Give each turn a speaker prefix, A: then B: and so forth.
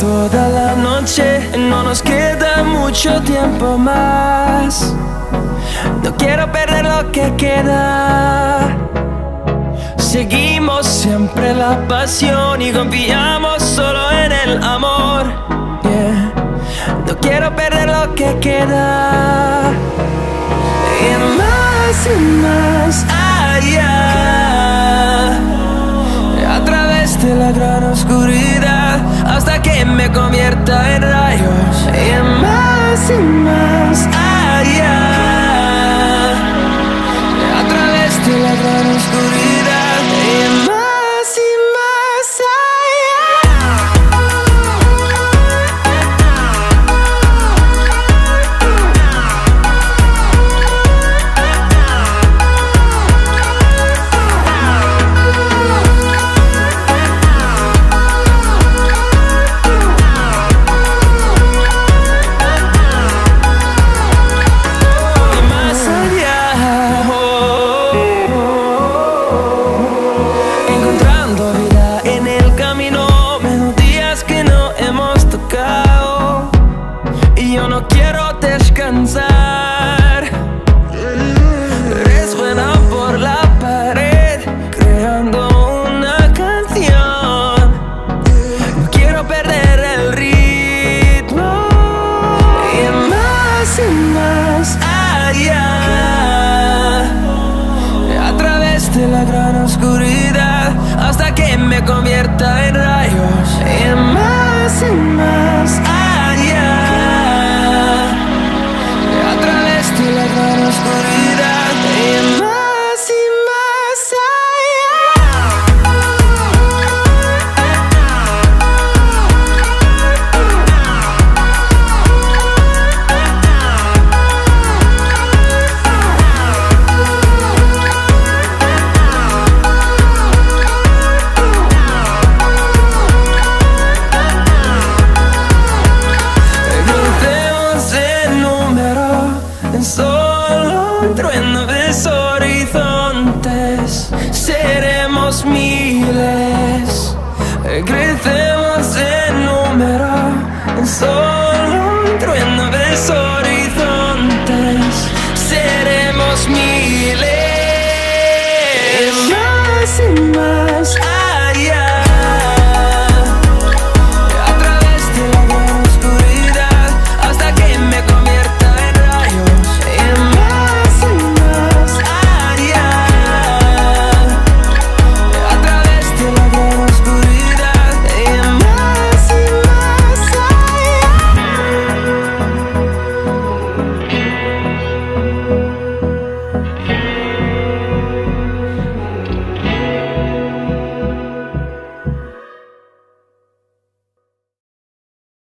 A: toda la noche, no nos queda mucho tiempo más. No quiero perder lo que queda. Seguimos siempre la pasión y confiamos solo en el amor. Yeah. No quiero perder lo que queda. Y más allá, a través de la gran oscuridad, hasta que me convierta en rayos. Y más allá, a través de la gran oscuridad. Y más no quiero descansar. Resuena por la pared, creando una canción. No quiero perder el ritmo. Y más allá, a través de la gran oscuridad, hasta que me convierta en rayos. Y más allá, la gran oscuridad. Y más solo un trueno de horizontes, seremos miles, crecemos en número, solo un trueno de horizontes, seremos miles. Y más